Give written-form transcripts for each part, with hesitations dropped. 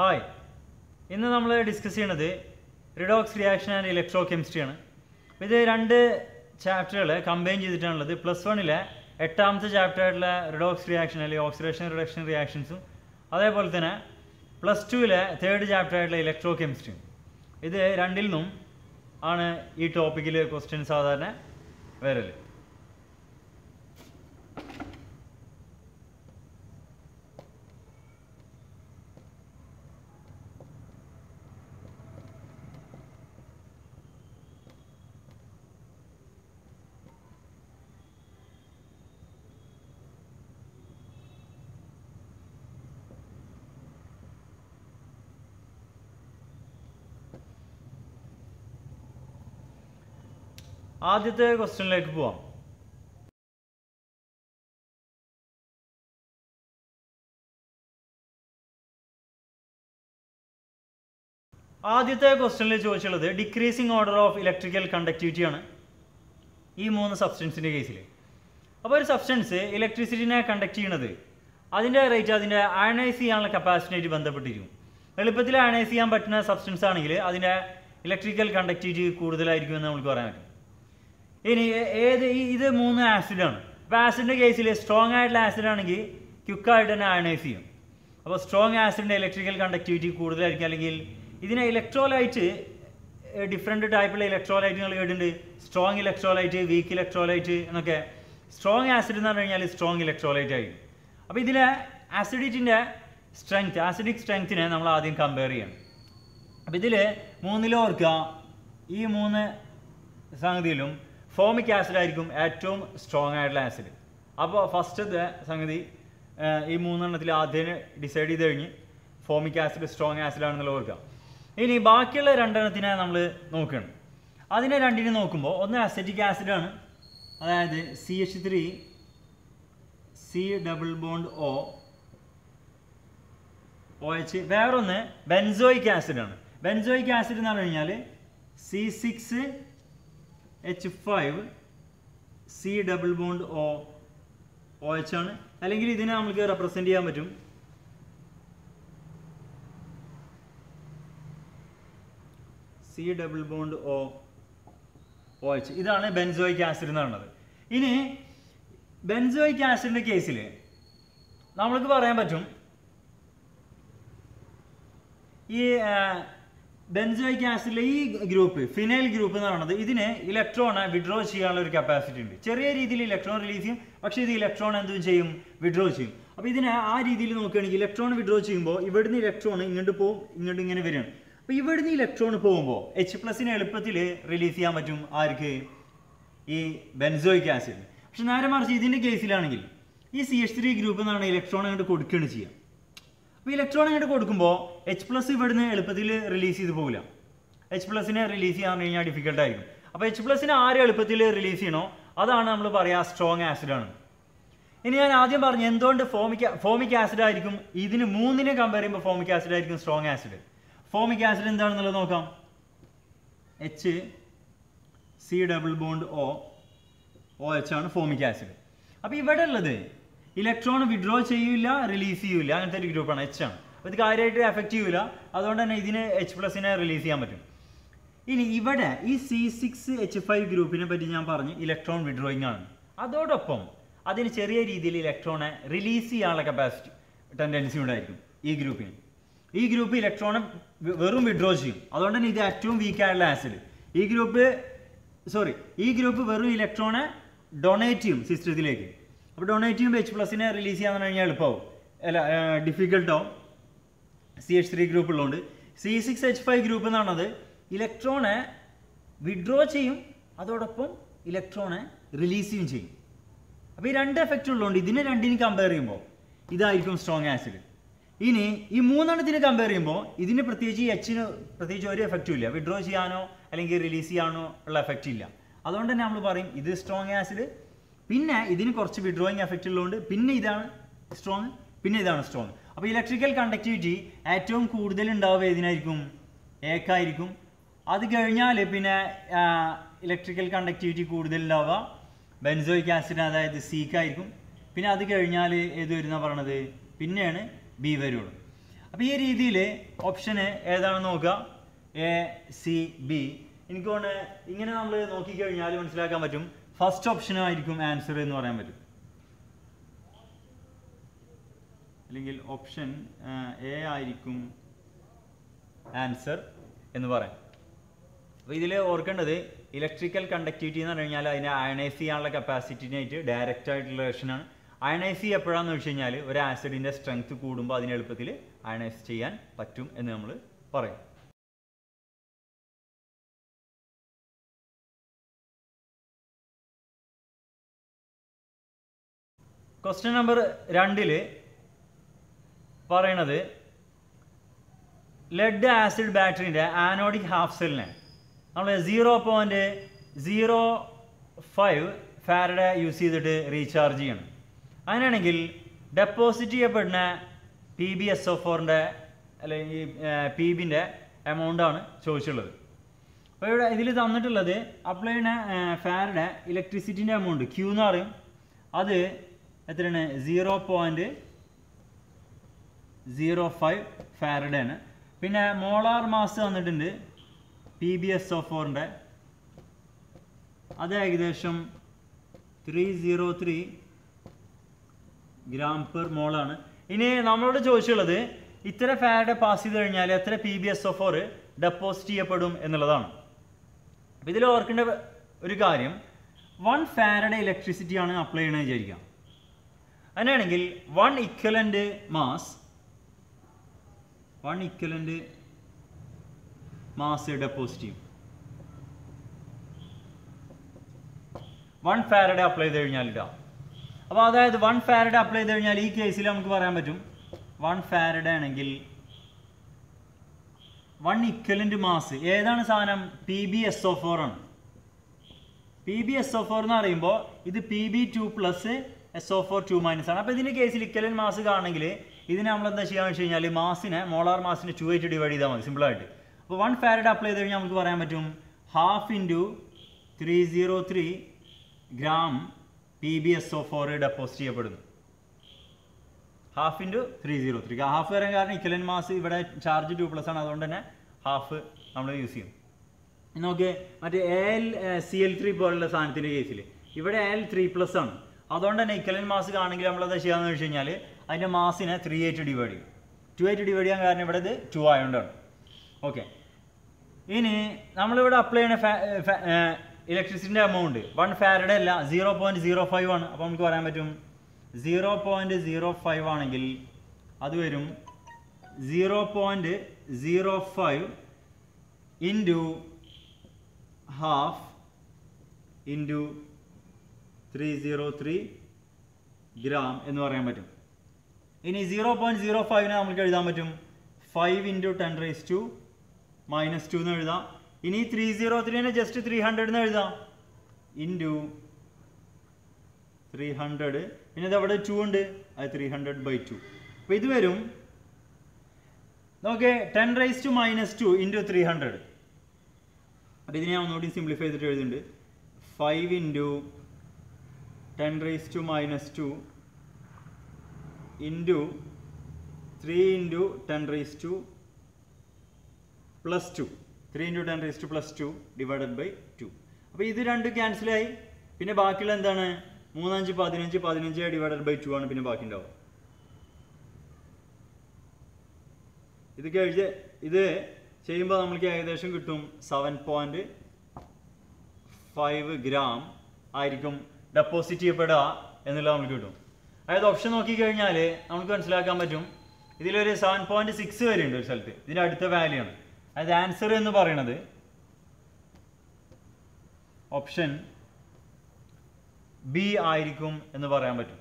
Hi, ഇന്ന് നമ്മൾ discuss ചെയ്യുന്നത് റിഡോക്സ് റിയാക്ഷൻ ആൻഡ് ഇലക്ട്രോകെമിസ്ട്രിയാണ്. ഇത് രണ്ട് ചാപ്റ്ററുകൾ കമ്പൈൻ ചെയ്തിട്ടാണുള്ളത്. +1 8ാമത്തെ ചാപ്റ്ററായിട്ടുള്ള റിഡോക്സ് റിയാക്ഷൻ അല്ലെങ്കിൽ ഓക്സിഡേഷൻ റിഡക്ഷൻ റിയാക്ഷൻസും, അതേപോലെ തന്നെ +2 3rd ചാപ്റ്ററായിട്ടുള്ള ഇലക്ട്രോകെമിസ്ട്രിയും. ഇത് രണ്ടിൽ നിന്നും ആണ് ഈ ടോപ്പിക്കിൽ ക്വസ്റ്റ്യൻ സാധാരണ വരൽ. ആദ്യത്തെ ക്വസ്റ്റ്യനിലേക്ക് പോവാം. ആദ്യത്തെ ക്വസ്റ്റ്യനിൽ ചോദിച്ചുള്ളത് decreasing order of electrical conductivity ആണ് ഈ 3 സബ്സ്റ്റൻസിൻ്റെ കേസിൽ. അപ്പോൾ ഒരു സബ്സ്റ്റൻസ് ഇലക്ട്രിസിറ്റിനെ കണ്ടക്ട് ചെയ്യണത് അതിൻ്റെ റേറ്റ് അതിൻ്റെ അയണൈസ് ചെയ്യാനുള്ള കപ്പാസിറ്റിയായിട്ട് ബന്ധപ്പെട്ടിരിക്കും. എളുപ്പത്തിൽ അയണൈസ് ചെയ്യാൻ പറ്റുന്ന സബ്സ്റ്റൻസ് ആണെങ്കിൽ അതിൻ്റെ ഇലക്ട്രിക്കൽ കണ്ടക്ടിവിറ്റി കൂടുതലായിരിക്കും എന്ന് നമുക്ക് പറയാൻ പറ്റും. ഇനി ഇത് 3 ആസിഡാണ്. അപ്പോൾ ആസിഡിൻ്റെ കേസിൽ സ്ട്രോങ് ആയിട്ടുള്ള ആസിഡ് ആണെങ്കിൽ ക്വിക്കായിട്ട് തന്നെ അയണൈസ് ചെയ്യും. അപ്പോൾ സ്ട്രോങ് ആസിഡിൻ്റെ ഇലക്ട്രിക്കൽ കണ്ടക്ടിവിറ്റി കൂടുതലായിരിക്കും. അല്ലെങ്കിൽ ഇതിനെ ഇലക്ട്രോലൈറ്റ് ഡിഫറെൻറ്റ് ടൈപ്പുള്ള ഇലക്ട്രോലൈറ്റ് നിങ്ങൾ കേട്ടിട്ടുണ്ട്. സ്ട്രോങ് ഇലക്ട്രോലൈറ്റ്, വീക്ക് ഇലക്ട്രോലൈറ്റ് എന്നൊക്കെ. സ്ട്രോങ് ആസിഡ് എന്ന് പറഞ്ഞു കഴിഞ്ഞാൽ സ്ട്രോങ് ഇലക്ട്രോലൈറ്റ് ആയിരിക്കും. അപ്പോൾ ഇതിലെ ആസിഡിറ്റിൻ്റെ സ്ട്രെങ്ത്, ആസിഡിക് സ്ട്രെങ്ത്തിനെ നമ്മൾ ആദ്യം കമ്പയർ ചെയ്യണം. അപ്പോൾ ഇതിൽ 3 ഓർക്കുക, ഈ 3 സംഗതിയിലും ഫോമിക് ആസിഡ് ആയിരിക്കും ഏറ്റവും സ്ട്രോങ് ആയിട്ടുള്ള ആസിഡ്. അപ്പോൾ ഫസ്റ്റത്തെ സംഗതി ഈ 3 ആദ്യം ഡിസൈഡ് ചെയ്ത് കഴിഞ്ഞ് ഫോമിക് ആസിഡ് സ്ട്രോങ് ആസിഡ് ആണെന്നുള്ള ഓർക്കുക. ഇനി ബാക്കിയുള്ള 2 നമ്മൾ നോക്കണം. അതിനെ 2 നോക്കുമ്പോൾ ഒന്ന് അസറ്റിക് ആസിഡാണ്, അതായത് CH3 C double bond OH. വേറൊന്ന് ബെൻസോയിക് ആസിഡാണ്. ബെൻസോയിക് ആസിഡ് എന്ന് പറഞ്ഞു കഴിഞ്ഞാൽ C6H5 C double bond OH ആണ്. അല്ലെങ്കിൽ ഇതിനെ നമുക്ക് റെപ്രസെൻ്റ് ചെയ്യാൻ പറ്റും C ഡബിൾ ബോണ്ട് OH. ഇതാണ് ബെൻസോയിക് ആസിഡ് എന്ന് പറയുന്നത്. ഇനി ബെൻസോയിക് ആസിഡിൻ്റെ കേസിൽ നമ്മൾക്ക് പറയാൻ പറ്റും ഈ ബെൻസോയിക് ആസിഡിലെ ഈ ഗ്രൂപ്പ്, ഫിനൈൽ ഗ്രൂപ്പ് എന്ന് പറയുന്നത്, ഇതിന് ഇലക്ട്രോണെ വിഡ്രോ ചെയ്യാനുള്ള ഒരു കപ്പാസിറ്റി ഉണ്ട്. ചെറിയ രീതിയിൽ ഇലക്ട്രോൺ റിലീസ് ചെയ്യും, പക്ഷേ ഇത് ഇലക്ട്രോൺ എന്തും ചെയ്യും, വിഡ്രോ ചെയ്യും. അപ്പോൾ ഇതിനെ ആ രീതിയിൽ നോക്കുകയാണെങ്കിൽ ഇലക്ട്രോൺ വിഡ്രോ ചെയ്യുമ്പോൾ ഇവിടുന്ന് ഇലക്ട്രോൺ ഇങ്ങോട്ട് പോകും, ഇങ്ങോട്ട് ഇങ്ങനെ വരികയാണ്. അപ്പോൾ ഇവിടുന്ന് ഇലക്ട്രോൺ പോകുമ്പോൾ H+ എളുപ്പത്തിൽ റിലീസ് ചെയ്യാൻ പറ്റും ആർക്ക്, ഈ ബെൻസോയിക് ആസിഡ്. പക്ഷെ നേരെ മറിച്ച് ഇതിൻ്റെ കേസിലാണെങ്കിൽ ഈ CH3 ഗ്രൂപ്പ് എന്നാണ് ഇലക്ട്രോൺ അങ്ങോട്ട് കൊടുക്കുകയാണ് ചെയ്യുക. അപ്പോൾ ഇലക്ട്രോൺ അങ്ങോട്ട് കൊടുക്കുമ്പോൾ H+ ഇവിടുന്ന് എളുപ്പത്തിൽ റിലീസ് ചെയ്ത് പോകില്ല. H+നെ റിലീസ് ചെയ്യാൻ കഴിഞ്ഞാൽ ഡിഫിക്കൽട്ടായിരിക്കും. അപ്പോൾ H+നെ ആര് എളുപ്പത്തിൽ റിലീസ് ചെയ്യണോ അതാണ് നമ്മൾ പറയുക സ്ട്രോങ് ആസിഡാണ്. ഇനി ഞാൻ ആദ്യം പറഞ്ഞു എന്തുകൊണ്ട് ഫോമിക് ആസിഡ് ആയിരിക്കും ഇതിന് 3 കമ്പയർ ചെയ്യുമ്പോൾ ഫോമിക് ആസിഡ് ആയിരിക്കും സ്ട്രോങ് ആസിഡ്. ഫോമിക് ആസിഡ് എന്താണെന്നുള്ളത് നോക്കാം. C ഡബിൾ ബോണ്ട് OH ആണ് ഫോമിക് ആസിഡ്. അപ്പോൾ ഇവിടെ ഉള്ളത് ഇലക്ട്രോൺ വിഡ്രോ ചെയ്യില്ല, റിലീസ് ചെയ്യില്ല, അങ്ങനത്തെ ഒരു ഗ്രൂപ്പാണ് H ആണ്. അപ്പോൾ ഇത് കാര്യമായിട്ട് എഫക്റ്റ് ചെയ്യില്ല, അതുകൊണ്ട് തന്നെ ഇതിന് H+നെ റിലീസ് ചെയ്യാൻ പറ്റും. ഇനി ഇവിടെ ഈ C6H5 ഗ്രൂപ്പിനെ പറ്റി ഞാൻ പറഞ്ഞു ഇലക്ട്രോൺ വിഡ്രോയിങ് ആണ്. അതോടൊപ്പം അതിന് ചെറിയ രീതിയിൽ ഇലക്ട്രോണെ റിലീസ് ചെയ്യാനുള്ള കപ്പാസിറ്റി ടെൻഡൻസി ഉണ്ടായിരിക്കും ഈ ഗ്രൂപ്പിന്. ഈ ഗ്രൂപ്പ് ഇലക്ട്രോണെ വെറും വിഡ്രോ ചെയ്യും, അതുകൊണ്ട് തന്നെ ഇത് ഏറ്റവും വീക്കായുള്ള ആസിഡ്. ഈ ഗ്രൂപ്പ് വെറും ഇലക്ട്രോണെ ഡൊണേറ്റ് ചെയ്യും സിസ്റ്റത്തിലേക്ക്. അപ്പോൾ ഡൊണേറ്റ് ചെയ്യുമ്പോൾ H+നെ റിലീസ് ചെയ്യാന്ന് കഴിഞ്ഞാൽ എളുപ്പമാവും, അല്ല ഡിഫിക്കൽട്ടാവും CH3 ഗ്രൂപ്പ് ഉള്ളതുകൊണ്ട്. C6H5 ഗ്രൂപ്പ് എന്ന് പറയുന്നത് ഇലക്ട്രോണെ വിഡ്രോ ചെയ്യും, അതോടൊപ്പം ഇലക്ട്രോണെ റിലീസ് ചെയ്യും ചെയ്യും. അപ്പോൾ ഈ 2 എഫക്റ്റ് ഉള്ളതുകൊണ്ട് ഇതിനെ 2 കമ്പയർ ചെയ്യുമ്പോൾ ഇതായിരിക്കും സ്ട്രോങ് ആസിഡ്. ഇനി ഈ 3 കമ്പയർ ചെയ്യുമ്പോൾ ഇതിന് പ്രത്യേകിച്ച് Hന് പ്രത്യേകിച്ച് ഒരു എഫക്റ്റും ഇല്ല, വിഡ്രോ ചെയ്യാനോ അല്ലെങ്കിൽ റിലീസ് ചെയ്യാനോ ഉള്ള എഫക്റ്റ് ഇല്ല. അതുകൊണ്ട് തന്നെ നമ്മൾ പറയും ഇത് സ്ട്രോങ് ആസിഡ്. പിന്നെ ഇതിന് കുറച്ച് വിഡ്രോയിങ് എഫക്റ്റ് ഉള്ളതുകൊണ്ട് പിന്നെ ഇതാണ് സ്ട്രോങ്, പിന്നെ ഇതാണ് സ്ട്രോങ്. അപ്പോൾ ഇലക്ട്രിക്കൽ കണ്ടക്ടിവിറ്റി ഏറ്റവും കൂടുതൽ ഉണ്ടാവുക ഏതിനായിരിക്കും, ഏക്കായിരിക്കും. അത് കഴിഞ്ഞാൽ പിന്നെ ഇലക്ട്രിക്കൽ കണ്ടക്ടിവിറ്റി കൂടുതൽ ഉണ്ടാവുക ബെൻസോയിക് ആസിഡ്, അതായത് സീക്കായിരിക്കും. പിന്നെ അത് കഴിഞ്ഞാൽ ഏത് വരുന്ന പറയണത് പിന്നെയാണ് B വരുള്ളൂ. അപ്പോൾ ഈ രീതിയിൽ ഓപ്ഷന് ഏതാണെന്ന് നോക്കുക, എ സി ബി. എനിക്ക് തോന്നുന്നു ഇങ്ങനെ നമ്മൾ നോക്കിക്കഴിഞ്ഞാൽ മനസ്സിലാക്കാൻ പറ്റും ഫസ്റ്റ് ഓപ്ഷനായിരിക്കും ആൻസർ എന്ന് പറയാൻ പറ്റും. അല്ലെങ്കിൽ ഓപ്ഷൻ എ ആയിരിക്കും ആൻസർ എന്ന് പറയാം. അപ്പോൾ ഇതിൽ ഓർക്കേണ്ടത് ഇലക്ട്രിക്കൽ കണ്ടക്ടിവിറ്റി എന്ന് പറഞ്ഞു കഴിഞ്ഞാൽ അതിനെ അയണൈസ് ചെയ്യാനുള്ള കപ്പാസിറ്റിനായിട്ട് ഡയറക്റ്റ് ആയിട്ടുള്ള റിലേഷനാണ്. അയണൈസ് ചെയ്യുക എപ്പോഴാണെന്ന് വെച്ച് കഴിഞ്ഞാൽ ഒരു ആസിഡിൻ്റെ സ്ട്രെങ്ത് കൂടുമ്പോൾ അതിന് എളുപ്പത്തിൽ അയണൈസ് ചെയ്യാൻ പറ്റും എന്ന് നമ്മൾ പറയും. ക്വസ്റ്റ്യൻ നമ്പർ 2 പറയണത് ലെഡ് ആസിഡ് ബാറ്ററിൻ്റെ ആനോഡിക് ഹാഫ് സെല്ലിനെ നമ്മൾ 0.05 ഫാരഡെ യൂസ് ചെയ്തിട്ട് റീചാർജ് ചെയ്യണം. അങ്ങനെയാണെങ്കിൽ ഡെപ്പോസിറ്റ് ചെയ്യപ്പെടുന്ന PbSO4ൻ്റെ അല്ലെങ്കിൽ Pbൻ്റെ എമൗണ്ടാണ് ചോദിച്ചുള്ളത്. അപ്പോൾ ഇവിടെ ഇതിൽ തന്നിട്ടുള്ളത് അപ്ലൈ ചെയ്യുന്ന ഫാരഡെ ഇലക്ട്രിസിറ്റിൻ്റെ എമൗണ്ട് Q എന്ന് പറയും. അത് എത്രയാണ്? 0.05 ഫാരഡെ ആണ്. പിന്നെ മോളാർ മാസ് തന്നിട്ടുണ്ട് PbSO4ൻ്റെ, അത് ഏകദേശം 303 ഗ്രാം പെർ മോളാണ്. ഇനി നമ്മളോട് ചോദിച്ചുള്ളത് ഇത്ര ഫാരഡെ പാസ് ചെയ്ത് കഴിഞ്ഞാൽ എത്ര PbSO4 ഡെപ്പോസിറ്റ് ചെയ്യപ്പെടും എന്നുള്ളതാണ്. അപ്പോൾ ഇതിൽ ഓർക്കേണ്ട ഒരു കാര്യം, 1 ഫാരഡെ ഇലക്ട്രിസിറ്റിയാണ് അപ്ലൈ ചെയ്യണമെന്ന് വിചാരിക്കാം. അങ്ങനെയാണെങ്കിൽ 1 ഇക്വലൻ്റ് മാസ് ഡെപ്പോസിറ്റ് ചെയ്യും. 1 ഫാരഡെ അപ്ലൈ ചെയ്ത് കഴിഞ്ഞാൽ ഇടാം. അപ്പോൾ അതായത് 1 ഫാരഡെ അപ്ലൈ ചെയ്ത് കഴിഞ്ഞാൽ ഈ കേസിൽ നമുക്ക് പറയാൻ പറ്റും 1 ഫാരഡെ ആണെങ്കിൽ 1 ഇക്വലൻ്റ് മാസ് ഏതാണ് സാധനം? PbSO4 ആണ്. PbSO4 എന്ന് പറയുമ്പോൾ ഇത് Pb2 പ്ലസ് SO4 2 മൈനസ് ആണ്. അപ്പോൾ ഇതിൻ്റെ കേസിൽ ഇക്വലൻ്റ് മാസ് കാണണമെങ്കിൽ ഇതിനെ നമ്മൾ എന്താ ചെയ്യാന്ന് വെച്ച് കഴിഞ്ഞാൽ മാസിനെ മോളാർ മാസിനെ 2 ആയിട്ട് ഡിവൈഡ് ചെയ്താൽ മതി സിമ്പിളായിട്ട്. അപ്പോൾ 1 ഫാരഡെ അപ്ലൈ ചെയ്ത് കഴിഞ്ഞാൽ നമുക്ക് പറയാൻ പറ്റും 1/2 × 303 ഗ്രാം PbSO4 ഡെപ്പോസിറ്റ് ചെയ്യപ്പെടുന്നു. 1/2 × 303. ഹാഫ് വരാൻ കാരണം ഇക്വലൻ്റ് മാസ് ഇവിടെ ചാർജ് 2+ ആണ്, അതുകൊണ്ട് തന്നെ ഹാഫ് നമ്മൾ യൂസ് ചെയ്യും. നോക്ക് മറ്റേ AlCl3 പോലുള്ള സാധനത്തിൻ്റെ കേസിൽ ഇവിടെ Al3+ ആണ്, അതുകൊണ്ട് തന്നെ ഇക്വലൻ്റ് മാസ് കാണണമെങ്കിൽ നമ്മളെന്താ ചെയ്യാന്ന് വെച്ച് കഴിഞ്ഞാൽ അതിൻ്റെ മാസിനെ 3 ആയിട്ട് ഡിവൈഡ് ചെയ്യും. 2 ആയിട്ട് ഡിവൈഡ് ചെയ്യാൻ കാരണം ഇവിടെ ഇത് 2 ആയതുകൊണ്ടാണ്. ഓക്കെ, ഇനി നമ്മളിവിടെ അപ്ലൈ ചെയ്യുന്ന ഇലക്ട്രിസിറ്റിൻ്റെ എമൗണ്ട് 1 ഫാരഡെ അല്ല 0.05 ആണ്. അപ്പോൾ നമുക്ക് പറയാൻ പറ്റും 0.05 ആണെങ്കിൽ അത് വരും 0.05 ഇൻറ്റു 1/2 ഇൻറ്റു 303 ഗ്രാം എന്ന് പറയാൻ പറ്റും. ഇനി 0.05നെ നമുക്ക് എഴുതാൻ പറ്റും 5 × 10⁻⁻² എന്ന് എഴുതാം. ഇനി 303നെ ജസ്റ്റ് 300 എന്ന് എഴുതാം ഇൻറ്റു 300. പിന്നെ ഇത് അവിടെ 2 ഉണ്ട്, അത് 300/2. അപ്പോൾ ഇത് വരും നോക്കേ 10⁻² ഇൻറ്റു 300. അപ്പോൾ ഇതിനെ ഞാൻ ഒന്നുകൂടി സിംപ്ലിഫൈ ചെയ്തിട്ട് എഴുതുന്നുണ്ട് 5 × 10⁻² ഇൻറ്റു 3 × 10⁻² + 2. 3 × 10⁻² divided by 2. അപ്പോൾ ഇത് രണ്ടും ക്യാൻസലായി. പിന്നെ ബാക്കിയുള്ള എന്താണ്? 3 5 15 15 ഡിവൈഡഡ് ബൈ 2 ആണ് പിന്നെ ബാക്കി ഉണ്ടാവും. ഇത് ചെയ്യുമ്പോൾ നമുക്ക് ഏകദേശം കിട്ടും 7.5 ഗ്രാം ആയിരിക്കും ഡെപ്പോസിറ്റ് ചെയ്യപ്പെടുക എന്നുള്ളത് നമുക്ക് കിട്ടും. അതായത് ഓപ്ഷൻ നോക്കിക്കഴിഞ്ഞാൽ നമുക്ക് മനസ്സിലാക്കാൻ പറ്റും ഇതിലൊരു 7.6 വരെ ഉണ്ട് ഒരു സ്ഥലത്ത്. ഇതിൻ്റെ അടുത്ത വാല്യൂ ആണ്. അതായത് ആൻസർ എന്ന് പറയുന്നത് ഓപ്ഷൻ ബി ആയിരിക്കും എന്ന് പറയാൻ പറ്റും.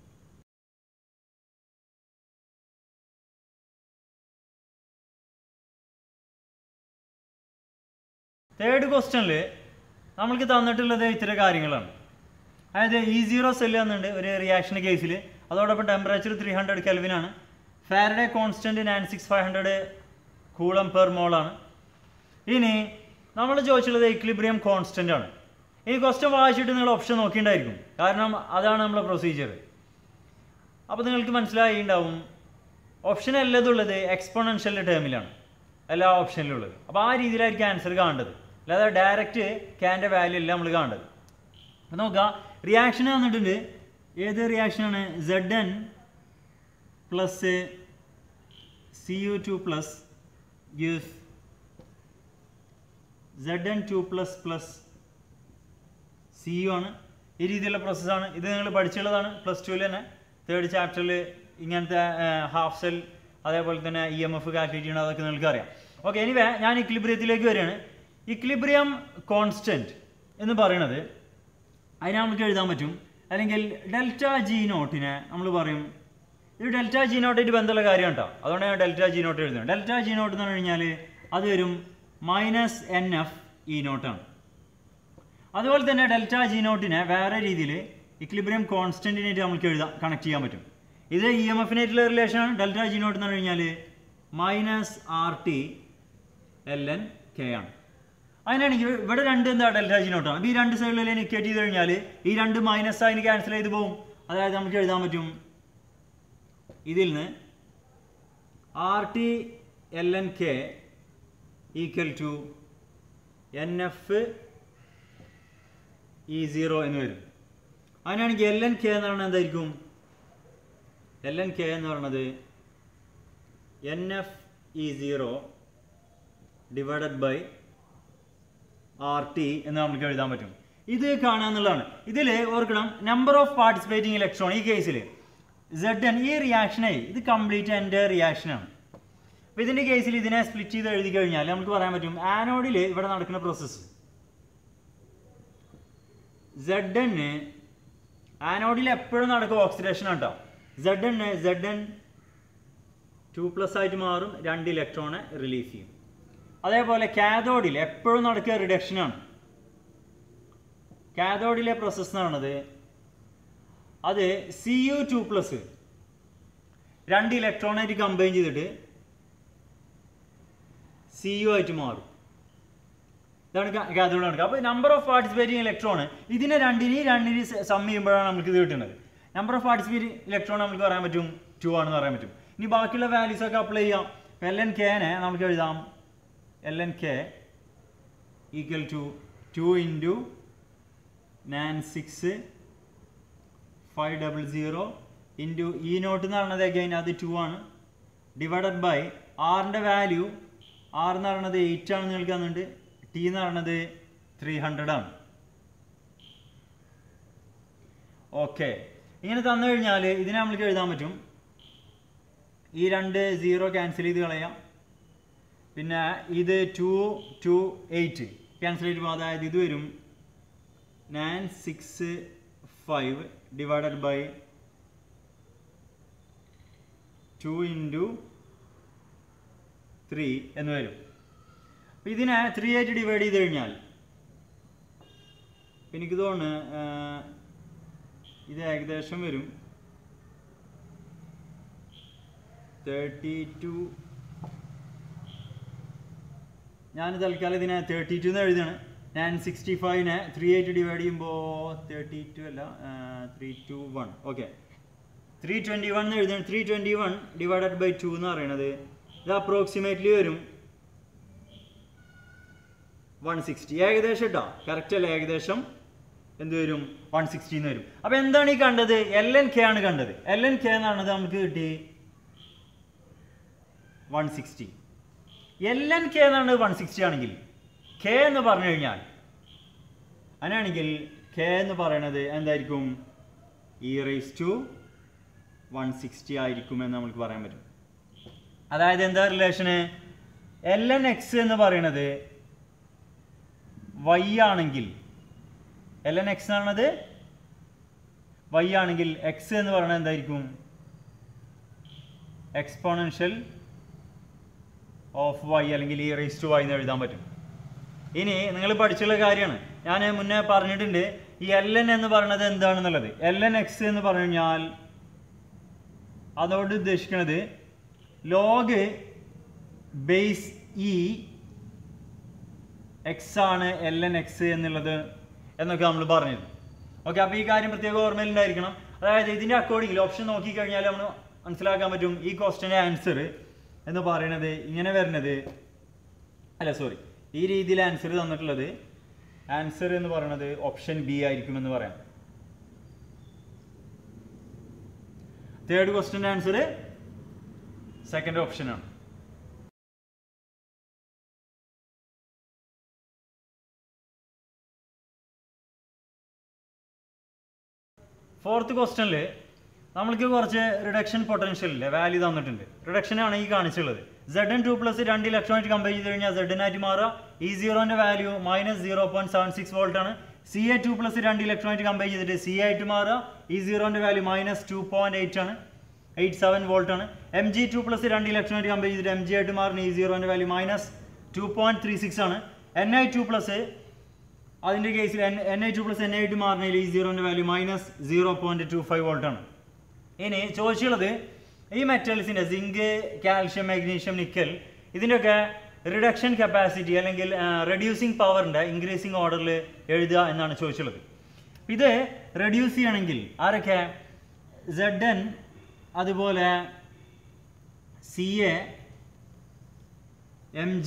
തേർഡ് ക്വസ്റ്റ്യനിൽ നമ്മൾക്ക് തന്നിട്ടുള്ളത് ഇത്തരം കാര്യങ്ങളാണ്. അതായത് E0 സെല്ല് തന്നിട്ടുണ്ട് ഒരു റിയാക്ഷൻ കേസിൽ. അതോടൊപ്പം ടെമ്പറേച്ചർ 300 Kelvin ആണ്. Faraday constant 96500 coulomb per mole ആണ്. ഇനി നമ്മൾ ചോദിച്ചുള്ളത് ഇക്വിലിബ്രിയം കോൺസ്റ്റൻ്റ് ആണ്. ഈ ക്വസ്റ്റ്യൻ വായിച്ചിട്ട് നിങ്ങൾ ഓപ്ഷൻ നോക്കിയിട്ടുണ്ടായിരിക്കും, കാരണം അതാണ് നമ്മളെ പ്രൊസീജിയർ. അപ്പോൾ നിങ്ങൾക്ക് മനസ്സിലായിട്ടുണ്ടാവും ഓപ്ഷൻ അല്ലതുള്ളത് എക്സ്പോണൻഷ്യൽ ടേമിലാണ് എല്ലാ ഓപ്ഷനിലും ഉള്ളത്. അപ്പോൾ ആ രീതിയിലായിരിക്കും ആൻസർ കാണേണ്ടത്, അല്ലാതെ ഡയറക്റ്റ് കെൻ്റെ വാല്യൂ അല്ല നമ്മൾ കാണേണ്ടത്. അപ്പോൾ നോക്കുക, റിയാക്ഷൻ വന്നിട്ടുണ്ട്. ഏത് റിയാക്ഷനാണ്? Zn plus Cu2 plus gives Zn2 plus Cu ആണ്. ഈ രീതിയിലുള്ള പ്രോസസ്സാണ്. ഇത് നിങ്ങൾ പഠിച്ചുള്ളതാണ് +2 തന്നെ, 3rd ചാപ്റ്ററിൽ ഇങ്ങനത്തെ ഹാഫ് സെൽ അതേപോലെ തന്നെ EMF കാൽക്കുലേറ്റ് ചെയ്യണം, അതൊക്കെ നിങ്ങൾക്ക് അറിയാം. ഓക്കെ, എനിവേ ഞാൻ ഇക്വിലിബ്രിയത്തിലേക്ക് വരികയാണ്. ഇക്വിലിബ്രിയം കോൺസ്റ്റൻറ്റ് എന്ന് പറയുന്നത് അതിനെ നമുക്ക് എഴുതാൻ പറ്റും, അല്ലെങ്കിൽ ഡെൽറ്റ ജി നോട്ടിനെ നമ്മൾ പറയും. ഇത് ഡെൽറ്റ ജി നോട്ടായിട്ട് ബന്ധമുള്ള കാര്യമാണ് കേട്ടോ, അതുകൊണ്ട് ഞാൻ ഡെൽറ്റ ജി നോട്ട് എഴുതുന്നത്. ഡെൽറ്റ ജി നോട്ട് എന്ന് പറഞ്ഞു കഴിഞ്ഞാൽ അത് വരും -NF ആണ്. അതുപോലെ തന്നെ ഡെൽറ്റ ജി നോട്ടിനെ വേറെ രീതിയിൽ ഇക്വിലിബ്രിയം കോൺസ്റ്റൻറ്റിനായിട്ട് നമുക്ക് കണക്ട് ചെയ്യാൻ പറ്റും. ഇത് EMF-നായിട്ടുള്ള റിലേഷനാണ്. ഡെൽറ്റ ജി നോട്ട് എന്ന് പറഞ്ഞു കഴിഞ്ഞാൽ -RT ln K ആണ്. അതിനാണെങ്കിൽ ഇവിടെ രണ്ട് എന്താ ഡെൽറ്റ ജി നോട്ടാണ്. അപ്പോൾ ഈ രണ്ട് സൈഡിലും ഇക്വേറ്റ് ചെയ്ത് കഴിഞ്ഞാൽ ഈ രണ്ട് മൈനസ് അതിന് ക്യാൻസൽ ചെയ്ത് പോകും. അതായത് നമുക്ക് എഴുതാൻ പറ്റും ഇതിൽ നിന്ന് RT ln K = NF E0 എന്ന് വരും. അതിനാണെങ്കിൽ ln K എന്ന് പറയുന്നത് എന്തായിരിക്കും? ln K എന്ന് പറയുന്നത് NF E0 divided by RT എന്ന് നമുക്ക് എഴുതാൻ പറ്റും. ഇത് കാണാന്നുള്ളതാണ്. ഇതിൽ ഓർക്കണം, നമ്പർ ഓഫ് പാർട്ടിസിപ്പേറ്റിംഗ് ഇലക്ട്രോൺ ഈ കേസിൽ Zn ഈ റിയാക്ഷനായി ഇത് കംപ്ലീറ്റ് എൻ്റെ റിയാക്ഷനാണ്. അപ്പോൾ ഇതിൻ്റെ കേസിൽ ഇതിനെ സ്പ്ലിറ്റ് ചെയ്ത് എഴുതി കഴിഞ്ഞാൽ നമുക്ക് പറയാൻ പറ്റും ആനോഡിൽ ഇവിടെ നടക്കുന്ന പ്രോസസ്സ് Zn ആനോഡിൽ എപ്പോഴും നടക്കും ഓക്സിഡേഷൻ ആട്ടോ. Zn2+ ആയിട്ട് മാറും, 2 ഇലക്ട്രോണെ റിലീസ് ചെയ്യും. അതേപോലെ കാഥോഡിൽ എപ്പോഴും നടക്കുക റിഡക്ഷനാണ്. കാഥോഡിലെ പ്രോസസ്സ് എന്ന് പറയുന്നത് അത് Cu2+ 2 ഇലക്ട്രോണായിട്ട് കമ്പൈൻ ചെയ്തിട്ട് Cu ആയിട്ട് മാറും. ഇതാണ് കാഥോഡ് നടക്കുക. അപ്പോൾ നമ്പർ ഓഫ് പാർട്ടിസിപ്പേറ്റിംഗ് ഇലക്ട്രോൺ ഇതിനെ രണ്ടിനെയും സം ചെയ്യുമ്പോഴാണ് നമുക്ക് ഇത് കിട്ടുന്നത്. നമ്പർ ഓഫ് പാർട്ടിസിപ്പേറ്റിംഗ് ഇലക്ട്രോൺ നമുക്ക് പറയാൻ പറ്റും 2 ആണെന്ന് പറയാൻ പറ്റും. ഇനി ബാക്കിയുള്ള വാല്യൂസ് ഒക്കെ അപ്ലൈ ചെയ്യാം. ln K നെ നമുക്ക് എഴുതാം ln K = 2 × Nan6 500 into E0 എന്ന് പറയുന്നത് അഗൈൻ അത് 2 ആണ്, ഡിവൈഡഡ് ബൈ ആറിൻ്റെ വാല്യൂ R എന്ന് പറയുന്നത് 8 ആണെന്ന് നിൽക്കുന്നുണ്ട്, T എന്ന് പറയുന്നത് 300 ആണ്. ഓക്കെ, ഇങ്ങനെ തന്നു കഴിഞ്ഞാൽ ഇതിനെ നമുക്ക് എഴുതാൻ പറ്റും. ഈ 2 0 ക്യാൻസൽ ചെയ്ത് കളയാം. പിന്നെ ഇത് 2 2 8 ക്യാൻസൽ ചെയ്ത് പോകും. അതായത് ഇത് വരും Nan6 5 ഡിവൈഡഡ് ബൈ 2 × 3 എന്ന് വരും. അപ്പോൾ ഇതിനെ 3 ആയിട്ട് ഡിവൈഡ് ചെയ്ത് കഴിഞ്ഞാൽ എനിക്ക് തോന്നുന്നു ഇത് ഏകദേശം വരും 32. ഞാൻ തൽക്കാലം ഇതിനെ 32 എന്ന് എഴുതുകയാണ്. ഞാൻ 65നെ 3 ആയിട്ട് ഡിവൈഡ് ചെയ്യുമ്പോൾ 32 അല്ല 321. ഓക്കെ, 321 എന്ന് എഴുതുകയാണ്. 321 ഡിവൈഡഡ് ബൈ 2 എന്ന് പറയുന്നത് ഇത് അപ്രോക്സിമേറ്റ്ലി വരും 160. ഏകദേശം കേട്ടോ, കറക്റ്റ് അല്ല, ഏകദേശം എന്ത് വരും 160 എന്ന് വരും. അപ്പോൾ എന്താണ് ഈ കണ്ടത്? ln K ആണ് കണ്ടത്. ln K എന്ന് പറയുന്നത് നമുക്ക് കിട്ടി 160. ln K എന്നാണ് 160 ആണെങ്കിൽ K എന്ന് പറഞ്ഞു കഴിഞ്ഞാൽ അങ്ങനെയാണെങ്കിൽ K എന്ന് പറയുന്നത് എന്തായിരിക്കും? e⁻160 ആയിരിക്കുമെന്ന് നമുക്ക് പറയാൻ പറ്റും. അതായത് എന്താ റിലേഷന്? ln x എന്ന് പറയുന്നത് y ആണെങ്കിൽ ln x എന്ന് പറയുന്നത് y ആണെങ്കിൽ x എന്ന് പറയുന്നത് എന്തായിരിക്കും? എക്സ്പോണൻഷ്യൽ ഓഫ് y അല്ലെങ്കിൽ e⁻y എന്ന് എഴുതാൻ പറ്റും. ഇനി നിങ്ങൾ പഠിച്ചുള്ള കാര്യമാണ്, ഞാൻ മുന്നേ പറഞ്ഞിട്ടുണ്ട് ഈ ln എന്ന് പറയുന്നത് എന്താണെന്നുള്ളത്. ln x എന്ന് പറഞ്ഞു കഴിഞ്ഞാൽ അതോട് ഉദ്ദേശിക്കുന്നത് ലോഗ് ബേസ് e x ആണ് ln x എന്നുള്ളത് എന്നൊക്കെ നമ്മൾ പറഞ്ഞിരുന്നു. ഓക്കെ, അപ്പോൾ ഈ കാര്യം പ്രത്യേക ഓർമ്മയിലുണ്ടായിരിക്കണം. അതായത് ഇതിൻ്റെ അക്കോർഡിംഗിൽ ഓപ്ഷൻ നോക്കിക്കഴിഞ്ഞാൽ നമ്മൾ മനസ്സിലാക്കാൻ പറ്റും ഈ ക്വസ്റ്റ്യൻ്റെ ആൻസർ എന്ന് പറയുന്നത് ഇങ്ങനെ വരുന്നത്, അല്ല സോറി, ഈ രീതിയിൽ ആൻസർ തന്നിട്ടുള്ളത്, ആൻസർ എന്ന് പറയുന്നത് ഓപ്ഷൻ ബി ആയിരിക്കും എന്ന് പറയാം. തേർഡ് ക്വസ്റ്റ്യൻ്റെ ആൻസർ സെക്കൻഡ് ഓപ്ഷനാണ്. ഫോർത്ത് ക്വസ്റ്റ്യനിൽ നമ്മൾക്ക് കുറച്ച് റിഡക്ഷൻ പൊട്ടൻഷ്യലിലെ വാല്യൂ തന്നിട്ടുണ്ട്. റിഡക്ഷനാണ് ഈ കാണിച്ചുള്ളത്. Zn2 പ്ലസ് 2 ഇലക്ട്രോണായിട്ട് കമ്പയർ ചെയ്ത് കഴിഞ്ഞാൽ Zn ആയിട്ട് മാറുക. E0ൻ്റെ വാല്യൂ -0.76 വോൾട്ട് ആണ്. Ca2 പ്ലസ് 2 ഇലക്ട്രോണായിട്ട് കമ്പയർ ചെയ്തിട്ട് Ca ആയിട്ട് മാറുക. E0ൻ്റെ വാല്യൂ -2.8 ആണ്, 87 വോൾട്ട് ആണ്. Mg2 പ്ലസ് 2 ഇലക്ട്രോണായിട്ട് കമ്പയർ ചെയ്തിട്ട് Mg ആയിട്ട് മാറുന്ന E0ൻ്റെ വാല്യൂ -2.36 ആണ്. Ni2 പ്ലസ് അതിൻ്റെ കേസിൽ Na2 പ്ലസ് Na ആയിട്ട് മാറുന്നതിൽ E0ൻ്റെ വാല്യൂ -0.25 വോൾട്ട് ആണ്. ഇനി ചോദിച്ചുള്ളത് ഈ മെറ്റൽസിൻ്റെ സിങ്ക്, കാൽഷ്യം, മാഗ്നീഷ്യം, നിക്കൽ ഇതിൻ്റെയൊക്കെ റിഡക്ഷൻ കപ്പാസിറ്റി അല്ലെങ്കിൽ റെഡ്യൂസിങ് പവറിൻ്റെ ഇൻക്രീസിങ് ഓർഡറിൽ എഴുതുക എന്നാണ് ചോദിച്ചുള്ളത്. ഇത് റെഡ്യൂസ് ചെയ്യണമെങ്കിൽ ആരൊക്കെ? Zn, അതുപോലെ Ca, Mg,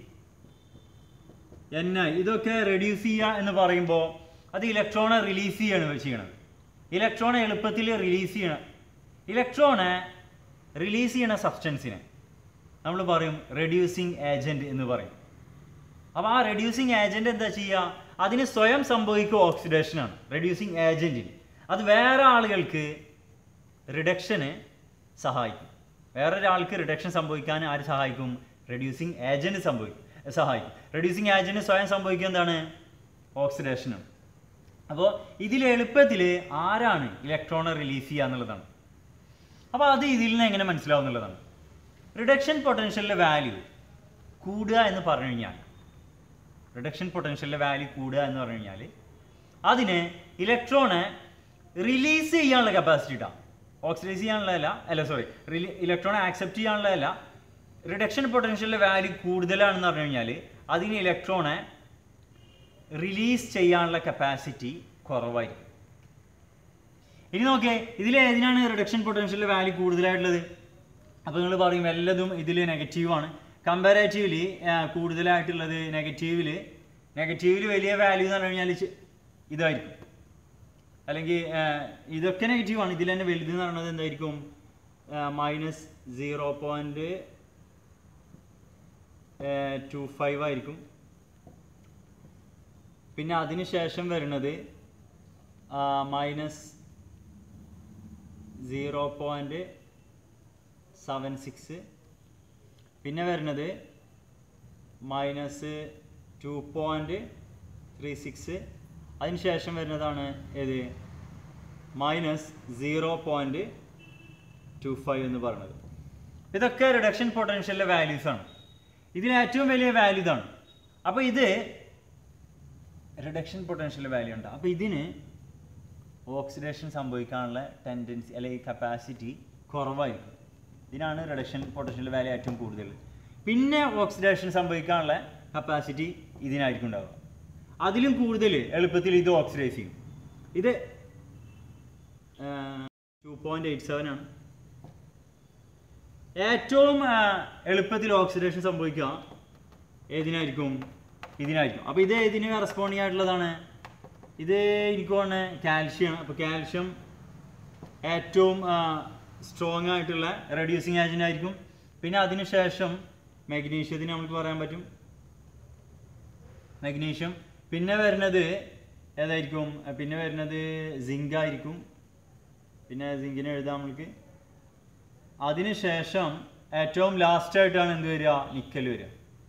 Ni ഇതൊക്കെ റെഡ്യൂസ് ചെയ്യുക എന്ന് പറയുമ്പോൾ അത് ഇലക്ട്രോണെ റിലീസ് ചെയ്യണം. ഇലക്ട്രോണെ എളുപ്പത്തിൽ റിലീസ് ചെയ്യണം. ഇലക്ട്രോണെ റിലീസ് ചെയ്യണ സബ്സ്റ്റൻസിനെ നമ്മൾ പറയും റെഡ്യൂസിങ് ഏജൻറ്റ് എന്ന് പറയും. അപ്പോൾ ആ റെഡ്യൂസിങ് ഏജൻറ്റ് എന്താ ചെയ്യുക? അതിന് സ്വയം സംഭവിക്കുക ഓക്സിഡേഷനാണ് റെഡ്യൂസിങ് ഏജൻറ്റിന്. അത് വേറെ ആളുകൾക്ക് റിഡക്ഷന് സഹായിക്കും. വേറൊരാൾക്ക് റിഡക്ഷൻ സംഭവിക്കാൻ ആര് സഹായിക്കും? റെഡ്യൂസിങ് ഏജൻറ്റ് സഹായിക്കും. റെഡ്യൂസിങ് ഏജൻറ്റ് സ്വയം സംഭവിക്കുക എന്താണ്? ഓക്സിഡേഷനാണ്. അപ്പോൾ ഇതിൽ എളുപ്പത്തിൽ ആരാണ് ഇലക്ട്രോണെ റിലീസ് ചെയ്യുക എന്നുള്ളതാണ്. അപ്പോൾ അത് ഇതിൽ നിന്ന് എങ്ങനെ മനസ്സിലാവും എന്നുള്ളതാണ്. റിഡക്ഷൻ പൊട്ടൻഷ്യലിൻ്റെ വാല്യൂ കൂടുക എന്ന് പറഞ്ഞു കഴിഞ്ഞാൽ, റിഡക്ഷൻ പൊട്ടൻഷ്യലിൻ്റെ വാല്യൂ കൂടുക എന്ന് പറഞ്ഞു കഴിഞ്ഞാൽ അതിന് ഇലക്ട്രോണെ റിലീസ് ചെയ്യാനുള്ള കപ്പാസിറ്റി ഇട്ടാം. ഓക്സിഡൈസ് ചെയ്യാനുള്ളതല്ല, ഇലക്ട്രോണെ ആക്സെപ്റ്റ് ചെയ്യാനുള്ളതല്ല. റിഡക്ഷൻ പൊട്ടൻഷ്യലിൻ്റെ വാല്യൂ കൂടുതലാണെന്ന് പറഞ്ഞു കഴിഞ്ഞാൽ അതിന് ഇലക്ട്രോണെ റിലീസ് ചെയ്യാനുള്ള കപ്പാസിറ്റി കുറവായിരിക്കും. ഇനി നോക്കിയേ, ഇതിൽ ഏതിനാണ് റിഡക്ഷൻ പൊട്ടൻഷ്യലിൻ്റെ വാല്യൂ കൂടുതലായിട്ടുള്ളത്? അപ്പോൾ നിങ്ങൾ പറയും എല്ലതും ഇതിൽ നെഗറ്റീവാണ്. കമ്പാരേറ്റീവ്ലി കൂടുതലായിട്ടുള്ളത് നെഗറ്റീവിൽ വലിയ വാല്യൂ എന്ന് പറഞ്ഞു കഴിഞ്ഞാൽ ഇതായിരിക്കും. അല്ലെങ്കിൽ ഇതൊക്കെ നെഗറ്റീവാണ്. ഇതിൽ തന്നെ വലുത് എന്ന് പറയുന്നത് എന്തായിരിക്കും? -0.25 ആയിരിക്കും. പിന്നെ അതിന് ശേഷം വരുന്നത് -0.76, പിന്നെ വരുന്നത് -2.36, അതിന് ശേഷം വരുന്നതാണ് ഏത്? -0.25 എന്ന് പറയുന്നത്. ഇതൊക്കെ റിഡക്ഷൻ പൊട്ടൻഷ്യലിലെ വാല്യൂസാണ്. ഇതിന് ഏറ്റവും വലിയ വാല്യൂ ഇതാണ്. അപ്പോൾ ഇത് റിഡക്ഷൻ പൊട്ടൻഷ്യൽ വാല്യൂ ഉണ്ട്. അപ്പോൾ ഇതിന് ഓക്സിഡേഷൻ സംഭവിക്കാനുള്ള ടെൻഡൻസി അല്ലെങ്കിൽ കപ്പാസിറ്റി കുറവായിരിക്കും. ഇതിനാണ് റിഡക്ഷൻ പൊട്ടൻഷ്യൽ വാല്യൂ ഏറ്റവും കൂടുതൽ. പിന്നെ ഓക്സിഡേഷൻ സംഭവിക്കാനുള്ള കപ്പാസിറ്റി ഇതിനായിരിക്കും ഉണ്ടാവുക. അതിലും കൂടുതൽ എളുപ്പത്തിൽ ഇത് ഓക്സിഡൈസ് ചെയ്യും. ഇത് 2.87 ആണ്. ഏറ്റവും എളുപ്പത്തിൽ ഓക്സിഡേഷൻ സംഭവിക്കുക ഏതിനായിരിക്കും? ഇതിനായിരിക്കും. അപ്പോൾ ഇത് ഇതിന് കറസ്പോണ്ടിങ് ആയിട്ടുള്ളതാണ്. ഇത് എനിക്ക് തോന്നുന്നത് കാൽഷ്യമാണ്. അപ്പോൾ കാൽഷ്യം ഏറ്റവും സ്ട്രോങ് ആയിട്ടുള്ള റെഡ്യൂസിങ് ഏജൻ്റ് ആയിരിക്കും. പിന്നെ അതിനുശേഷം മാഗ്നീഷ്യത്തിന് നമുക്ക് പറയാൻ പറ്റും മാഗ്നീഷ്യം. പിന്നെ വരുന്നത് ഏതായിരിക്കും? പിന്നെ വരുന്നത് സിങ്ക് ആയിരിക്കും. പിന്നെ സിങ്കിനെ എഴുതാം നമുക്ക്. അതിനുശേഷം ഏറ്റവും ലാസ്റ്റായിട്ടാണ് എന്ത് വരിക? നിക്കൽ വരിക.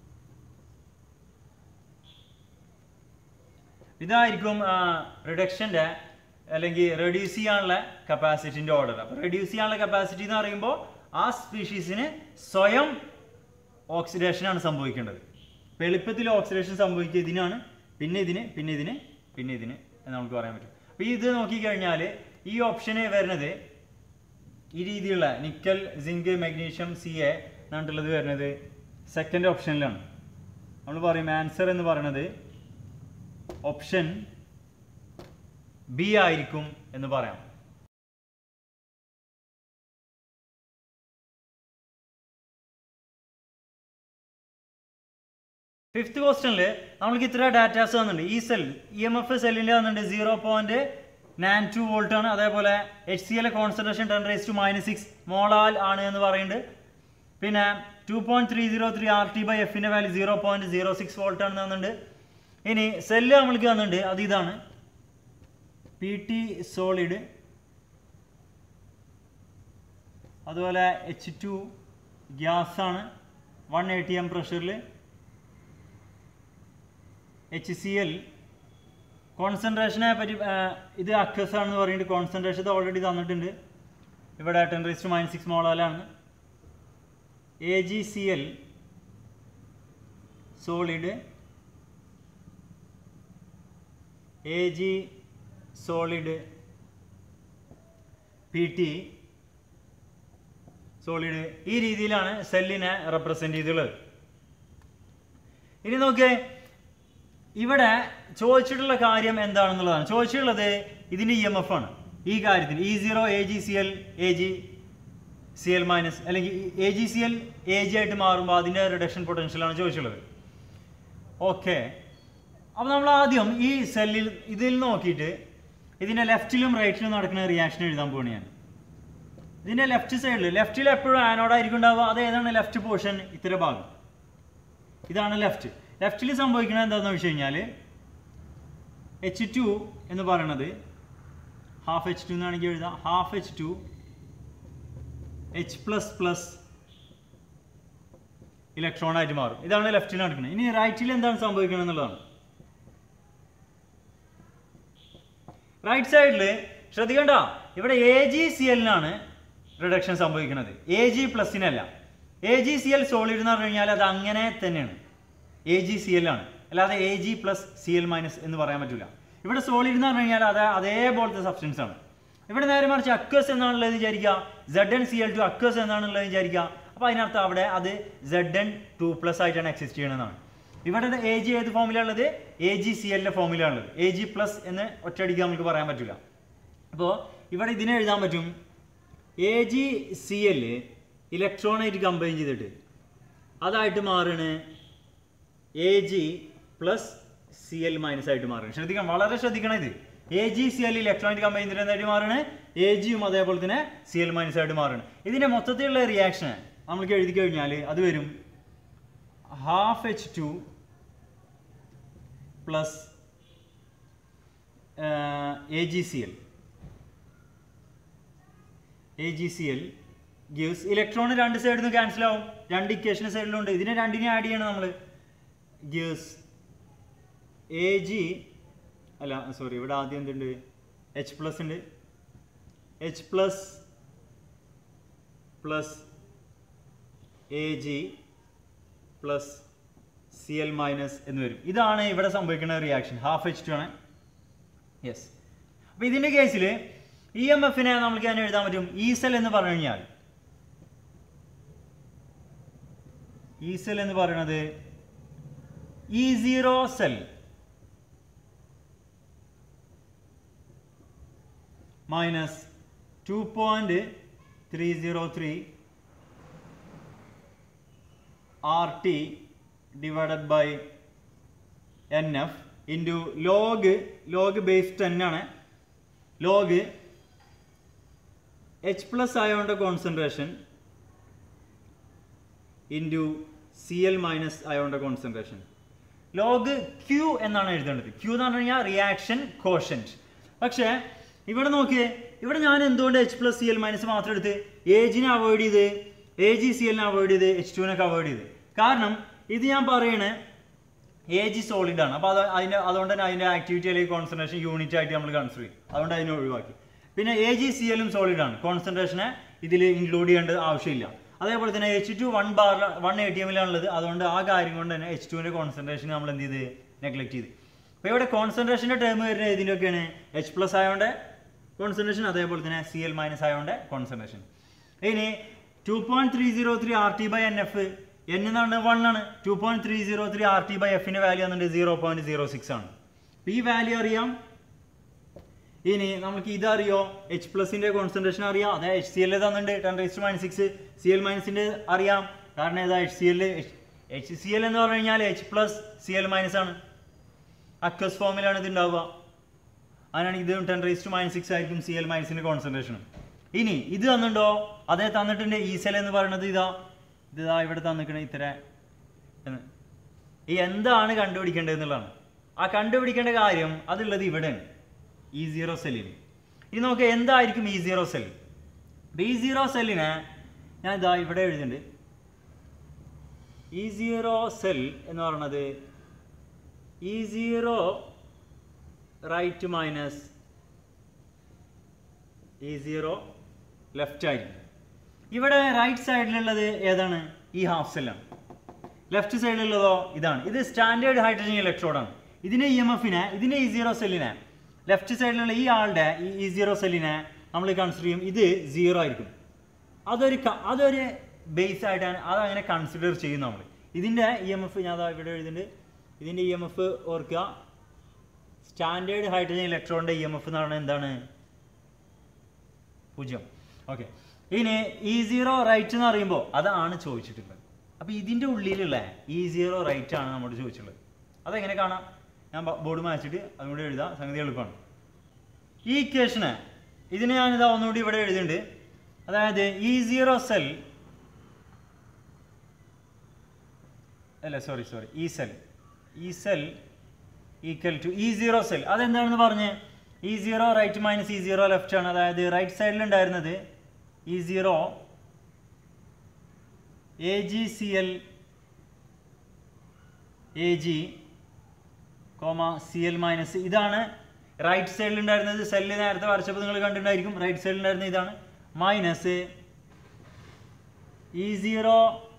ഇതായിരിക്കും റിഡക്ഷൻ്റെ അല്ലെങ്കിൽ റെഡ്യൂസ് ചെയ്യാനുള്ള കപ്പാസിറ്റിൻ്റെ ഓർഡർ. അപ്പോൾ റെഡ്യൂസ് ചെയ്യാനുള്ള കപ്പാസിറ്റി എന്ന് പറയുമ്പോൾ ആ സ്പീഷീസിന് സ്വയം ഓക്സിഡേഷനാണ് സംഭവിക്കേണ്ടത്. അപ്പോൾ എളുപ്പത്തിൽ ഓക്സിഡേഷൻ സംഭവിക്കുക ഇതിനാണ്. പിന്നെ ഇതിന് എന്ന് നമുക്ക് പറയാൻ പറ്റും. അപ്പോൾ ഇത് നോക്കിക്കഴിഞ്ഞാൽ ഈ ഓപ്ഷന് വരുന്നത് ഈ രീതിയിലുള്ള നിക്കൽ, സിങ്ക്, മാഗ്നീഷ്യം, Ca എന്നിട്ടുള്ളത് വരുന്നത് സെക്കൻഡ് ഓപ്ഷനിലാണ്. നമ്മൾ പറയും ആൻസർ എന്ന് പറയുന്നത് ഓപ്ഷൻ ബി ആയിരിക്കും എന്ന് പറയാം. ഫിഫ്ത്ത് ക്വസ്റ്റനിൽ നമ്മൾക്ക് ഇത്ര ഡാറ്റാസ് തന്നിട്ടുണ്ട്. ഈ സെൽ EMF സെല്ലിൻ്റെ തന്നിട്ടുണ്ട് 0.92 വോൾട്ട് ആണ്. അതേപോലെ HCl കോൺസെൻട്രേഷൻ 10⁻⁻6 മോളാൽ ആണ് എന്ന് പറയുന്നുണ്ട്. പിന്നെ 2.303 RT/Fൻ്റെ വാല്യൂ 0.06 വോൾട്ട് ആണെന്ന് തന്നിട്ടുണ്ട്. ഇനി സെല്ല് നമ്മൾക്ക് തന്നിട്ടുണ്ട്, അത് ഇതാണ് PT സോളിഡ്, അതുപോലെ H2 ഗ്യാസ് ആണ് 1 atm പ്രഷറിൽ. HCl കോൺസെൻട്രേഷനെ പറ്റി ഇത് അക്വസ് ആണെന്ന് പറയുന്നത്. കോൺസെൻട്രേഷൻ ഇത് ഓൾറെഡി തന്നിട്ടുണ്ട്, ഇവിടെ 10⁻⁻6 മോളാലാണ്. AgCl solid, Ag solid, PT solid. ഈ രീതിയിലാണ് സെല്ലിനെ റെപ്രസെന്റ് ചെയ്തിട്ടുള്ളത്. ഇനി നോക്കേ, ഇവിടെ ചോദിച്ചിട്ടുള്ള കാര്യം എന്താണെന്നുള്ളതാണ്. ചോദിച്ചിട്ടുള്ളത് ഇതിൻ്റെ EMF ആണ്. ഈ കാര്യത്തിൽ E0 AgCl AgCl മൈനസ് അല്ലെങ്കിൽ AgCl Ag ആയിട്ട് മാറുമ്പോൾ അതിൻ്റെ റിഡക്ഷൻ പൊട്ടൻഷ്യലാണ് ചോദിച്ചിട്ടുള്ളത്. ഓക്കെ, അപ്പോൾ നമ്മൾ ആദ്യം ഈ സെല്ലിൽ ഇതിൽ നോക്കിയിട്ട് ഇതിൻ്റെ ലെഫ്റ്റിലും റൈറ്റിലും നടക്കുന്ന റിയാക്ഷൻ എഴുതാൻ പോവുകയാണ്. ഇതിൻ്റെ ലെഫ്റ്റ് സൈഡിൽ, ലെഫ്റ്റിൽ എപ്പോഴും ആനോഡായിരിക്കും ഉണ്ടാവുക. അത് ഏതാണ് ലെഫ്റ്റ് പോർഷൻ? ഇത്ര ഭാഗം, ഇതാണ് ലെഫ്റ്റ്. ലെഫ്റ്റിൽ സംഭവിക്കുന്നത് എന്താണെന്ന് വെച്ച് കഴിഞ്ഞാൽ H2 എന്ന് പറയുന്നത് ഹാഫ് H2 എന്നാണെങ്കിൽ എഴുതാം. ഹാഫ് H2 H++ ഇലക്ട്രോണായിട്ട് മാറും. ഇതാണ് ലെഫ്റ്റിൽ നടക്കുന്നത്. ഇനി റൈറ്റിൽ എന്താണ് സംഭവിക്കുന്നത് എന്നുള്ളതാണ്. റൈറ്റ് സൈഡിൽ ശ്രദ്ധിക്കണ്ട, ഇവിടെ AgCl-നാണ് റിഡക്ഷൻ സംഭവിക്കുന്നത്, Ag+-നല്ല. AgCl സോളിഡ് എന്ന് പറഞ്ഞു കഴിഞ്ഞാൽ അത് അങ്ങനെ തന്നെയാണ്, AgCl ആണ്, അല്ലാതെ Ag+Cl- എന്ന് പറയാൻ പറ്റില്ല. ഇവിടെ സോളിഡ് എന്ന് പറഞ്ഞു കഴിഞ്ഞാൽ അത് അതേപോലത്തെ സബ്സ്റ്റൻസ് ആണ്. ഇവിടെ നേരെ മറിച്ച് അക്വസ് എന്നാണുള്ളത് വിചാരിക്കുക, ZnCl2 അക്വസ് എന്നാണുള്ളത് വിചാരിക്കുക. അപ്പോൾ അതിനർത്ഥം അവിടെ അത് Zn2+ ആയിട്ടാണ് എക്സിസ്റ്റ് ചെയ്യണമെന്നാണ്. ഇവിടെ Ag ഏത് ഫോമിലുള്ളത്? AgCl-ന്റെ ഫോമിലാണുള്ളത്. Ag+ എന്ന് ഒറ്റയടിക്ക് നമുക്ക് പറയാൻ പറ്റില്ല. അപ്പോൾ ഇവിടെ ഇതിനെ എഴുതാൻ പറ്റും, AgCl ഇലക്ട്രോണായിട്ട് കമ്പൈൻ ചെയ്തിട്ട് അതായിട്ട് മാറുകയാണ് Ag+Cl- ആയിട്ട് മാറുകയാണ്. ശ്രദ്ധിക്കണം, വളരെ ശ്രദ്ധിക്കണം. ഇത് AgCl ഇലക്ട്രോണായിട്ട് കമ്പൈൻ ചെയ്തിട്ട് എന്തായിട്ട് മാറുകയാണ്? Ag-യും അതേപോലെ തന്നെ Cl- ആയിട്ട് മാറുകയാണ്. ഇതിൻ്റെ മൊത്തത്തിലുള്ള റിയാക്ഷൻ നമ്മൾക്ക് എഴുതി കഴിഞ്ഞാൽ അത് വരും half H2 plus AgCl gives electron രണ്ട് സൈഡിൽ നിന്ന് ക്യാൻസൽ ആവും, രണ്ട് ഇക്വേഷൻ സൈഡിലുണ്ട്. ഇതിനെ രണ്ടിനെ ആഡ് ചെയ്യണം നമ്മൾ. ഗിവ്സ് ഇവിടെ ആദ്യം എന്തുണ്ട്? H+ ഉണ്ട്, H+ പ്ലസ് Ag+Cl- എന്ന് വരും. ഇതാണ് ഇവിടെ സംഭവിക്കുന്ന റിയാക്ഷൻ. ഹാഫ് H2 ആണ്. യെസ്. അപ്പോൾ ഇതിൻ്റെ കേസിൽ EMF-നെ നമുക്ക് തന്നെ എഴുതാൻ പറ്റും. E-സെൽ എന്ന് പറഞ്ഞു കഴിഞ്ഞാൽ E-സെൽ എന്ന് പറയുന്നത് E0 cell minus 2.303 RT divided by NF into log base 10 ആണ്. ലോഗ് H+ ആയതുകൊണ്ട് കോൺസെൻട്രേഷൻ ഇൻറ്റു Cl- ആയതുകൊണ്ട് കോൺസെൻട്രേഷൻ. ലോഗ് Q എന്നാണ് എഴുതേണ്ടത്. Q എന്ന് പറഞ്ഞു കഴിഞ്ഞാൽ റിയാക്ഷൻ കോഷ്യന്റ്. പക്ഷേ ഇവിടെ നോക്കിയേ, ഇവിടെ ഞാൻ എന്തുകൊണ്ട് H+Cl- മാത്രം എടുത്ത് Ag-നെ അവോയ്ഡ് ചെയ്ത് AgCl-നെ അവോയ്ഡ് ചെയ്ത് H2-നൊക്കെ അവോയ്ഡ് ചെയ്ത്? കാരണം ഇത് ഞാൻ പറയണേ Ag സോളിഡ് ആണ്. അപ്പോൾ അതുകൊണ്ട് തന്നെ അതിൻ്റെ ആക്ടിവിറ്റി അല്ലെങ്കിൽ കോൺസെൻട്രേഷൻ യൂണിറ്റ് ആയിട്ട് നമ്മൾ കൺസിഡർ ചെയ്യും. അതുകൊണ്ട് അതിനെ ഒഴിവാക്കി. പിന്നെ AgCl-ഉം സോളിഡ് ആണ്, കോൺസെൻട്രേഷനെ ഇതിൽ ഇൻക്ലൂഡ് ചെയ്യേണ്ട ആവശ്യമില്ല. അതേപോലെ തന്നെ H2 1 atm-ലാണുള്ളത്. അതുകൊണ്ട് ആ കാര്യം കൊണ്ട് തന്നെ H2-ന്റെ കോൺസെൻട്രേഷൻ നമ്മൾ എന്ത് ചെയ്ത് നെഗ്ലക്ട് ചെയ്ത്. അപ്പോൾ ഇവിടെ കോൺസെൻട്രേഷൻ്റെ ടേം വരുന്ന ഇതിൻ്റെയൊക്കെയാണ് H+ ആയതുകൊണ്ട് കോൺസെൻട്രേഷൻ, അതേപോലെ തന്നെ Cl- ആയതുകൊണ്ട് കോൺസെൻട്രേഷൻ. ഇനി 2.303 RT/NF, N എന്നാണ് 1 ആണ്. 2.303 RT/F-ന്റെ വാല്യൂ എന്നുണ്ട് 0.06 ആണ്. ഈ വാല്യൂ അറിയാം. ഇനി നമുക്ക് ഇതറിയോ, H+ന്റെ കോൺസെൻട്രേഷൻ അറിയാം, അതായത് HCl തന്നിട്ടുണ്ട് 10⁻⁻6. Cl- അറിയാം, കാരണം ഏതാ HCl HCl എന്ന് പറഞ്ഞു കഴിഞ്ഞാൽ H+Cl- ആണ്. അക്വസ് ഫോമിലാണ് ഇത് ഉണ്ടാവുക. അതിനാണ് ഇത് 10⁻⁻⁶ ആയിരിക്കും Cl- കോൺസെൻട്രേഷൻ. ഇനി ഇത് തന്നിട്ടുണ്ടോ? അതേ തന്നിട്ടുണ്ട്. ഈസെൽ എന്ന് പറയുന്നത് ഇതാ ഇവിടെ തന്നിക്കണ ഇത്ര എന്ന്. ഈ എന്താണ് കണ്ടുപിടിക്കേണ്ടത് എന്നുള്ളതാണ്. ആ കണ്ടുപിടിക്കേണ്ട കാര്യം അതുള്ളത് ഇവിടെയാണ്, E0 സെല്ലിൽ. ഇനി നോക്കുക എന്തായിരിക്കും E0 സെൽ. E0 സെല്ലിനെ ഞാൻ ഇതാ ഇവിടെ എഴുതുന്നുണ്ട്. E0 സെൽ എന്ന് പറയുന്നത് E0 right minus E0 left ആയിരിക്കും. ഇവിടെ റൈറ്റ് സൈഡിലുള്ളത് ഏതാണ്? ഈ ഹാഫ് സെല്ലാണ്. ലെഫ്റ്റ് സൈഡിലുള്ളതോ ഇതാണ്. ഇത് സ്റ്റാൻഡേർഡ് ഹൈഡ്രജൻ ഇലക്ട്രോഡാണ്. ഇതിനെ EMF-നെ, ഇതിനെ E0 സെല്ലിനെ, ലെഫ്റ്റ് സൈഡിലുള്ള ഈ ആളുടെ ഈ E0 സെല്ലിനെ നമ്മൾ കൺസിഡർ ചെയ്യും. ഇത് 0 ആയിരിക്കും. അതൊരു ബേസ് ആയിട്ടാണ് അതങ്ങനെ കൺസിഡർ ചെയ്യും നമ്മൾ. ഇതിൻ്റെ EMF ഞാൻ ഇവിടെ എഴുതുന്നുണ്ട്. ഇതിൻ്റെ EMF ഓർക്കുക, സ്റ്റാൻഡേർഡ് ഹൈഡ്രജൻ ഇലക്ട്രോണിൻ്റെ EMF എന്ന് പറയുന്നത് എന്താണ്? 0. ഓക്കെ. ഇനി E0 റൈറ്റ് എന്ന് പറയുമ്പോൾ അതാണ് ചോദിച്ചിട്ടുള്ളത്. അപ്പോൾ ഇതിൻ്റെ ഉള്ളിലുള്ള E0 റൈറ്റ് ആണ് നമ്മോട് ചോദിച്ചിട്ടുള്ളത്. അതെങ്ങനെ കാണാം? ഞാൻ ബോർഡ് മാച്ചിട്ട് അതുകൂടി എഴുതാം, സംഗതി എളുപ്പമാണ്. ഈ ഇക്വേഷന് ഇതിനെ ഞാനിതാ ഒന്നുകൂടി ഇവിടെ എഴുതുന്നുണ്ട്. അതായത് E0 സെൽ അല്ല sorry E cell equal to E0 cell. അതെന്താണെന്ന് പറഞ്ഞ് E0 right minus E0 left ആണ്. അതായത് റൈറ്റ് സൈഡിൽ ഉണ്ടായിരുന്നത് E0 AgCl Ag, Cl-. ഇതാണ് റൈറ്റ് സൈഡിൽ ഉണ്ടായിരുന്നത്. സെല്ല് നേരത്തെ വരച്ചപ്പോൾ നിങ്ങൾ കണ്ടിട്ടുണ്ടായിരിക്കും. റൈറ്റ് സൈഡിൽ ഉണ്ടായിരുന്നത് ഇതാണ്. Minus E0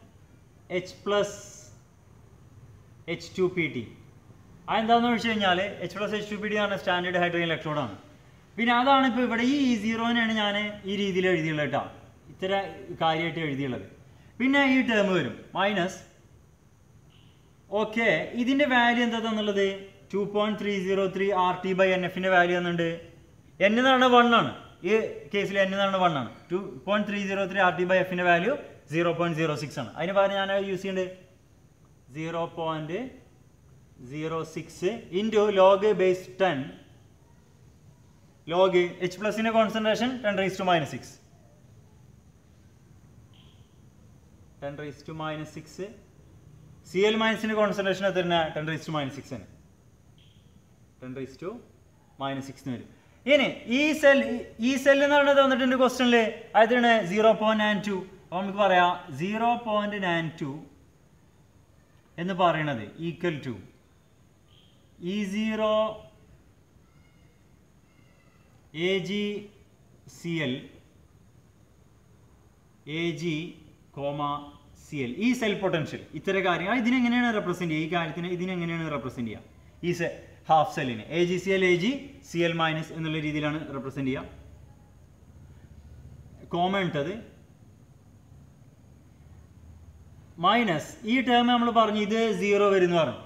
H+H2Pt. അതെന്താണെന്ന് വെച്ച് കഴിഞ്ഞാൽ H+H2Pt എന്ന് പറഞ്ഞാൽ സ്റ്റാൻഡേർഡ് ഹൈഡ്രജൻ ഇലക്ട്രോഡാണ്. പിന്നെ അതാണ് ഇപ്പോൾ ഇവിടെ ഈ E0-നെയാണ് ഞാൻ ഈ രീതിയിൽ എഴുതിയുള്ളത് കേട്ടോ, ഇത്ര കാര്യമായിട്ട് എഴുതിയുള്ളത്. പിന്നെ ഈ ടേം വരും മൈനസ്. ഓക്കെ, ഇതിൻ്റെ വാല്യൂ എന്താ തന്നുള്ളത്? 2.303 RT/NF-ന്റെ വാല്യൂ തന്നിട്ടുണ്ട്. N എന്ന് പറഞ്ഞാൽ 1 ആണ്. ഈ കേസിൽ N എന്ന് പറഞ്ഞാൽ 1 ആണ്. 2.303 RT/F-ന്റെ വാല്യൂ 0.06 ആണ്. അതിന് പകരം ഞാൻ യൂസ് ചെയ്യുന്നുണ്ട് 0.06 ഇൻറ്റു ലോഗ് ബേസ് 10 ലോഗ് H+ന്റെ കോൺസെൻട്രേഷൻ 10⁻⁻⁶. 10⁻⁻⁶. Cl-ന്റെ കോൺസെൻട്രേഷൻ എത്ര? 10⁻⁻⁶ ആണ്. 10⁻⁻⁶ വരും. ഇനി ഈ സെൽ എന്ന് പറയുന്നത് തന്നിട്ടുണ്ട് ക്വസ്റ്റ്യനിൽ. അതാണ് 0.92. അപ്പോൾ നമുക്ക് പറയാം 0.92 എന്ന് പറയുന്നത് equal to E0 AgCl Ag, Cl. ഈ സെൽ പൊട്ടൻഷ്യൽ ഇത്തരം കാര്യങ്ങൾ ഇതിനെങ്ങനെയാണ് റെപ്രസെന്റ് ചെയ്യുക? ഈ കാര്യത്തിന് ഇതിനെങ്ങനെയാണ് റെപ്രസെന്റ് ചെയ്യുക? ഈ ഹാഫ് സെല്ലിന് AgCl Ag Cl- എന്നുള്ള രീതിയിലാണ് റെപ്രസെന്റ് ചെയ്യുക. കോമൺ ഇട്ടത് മൈനസ് ഈ ടേം നമ്മൾ പറഞ്ഞു ഇത് 0 വരുന്നു പറഞ്ഞു.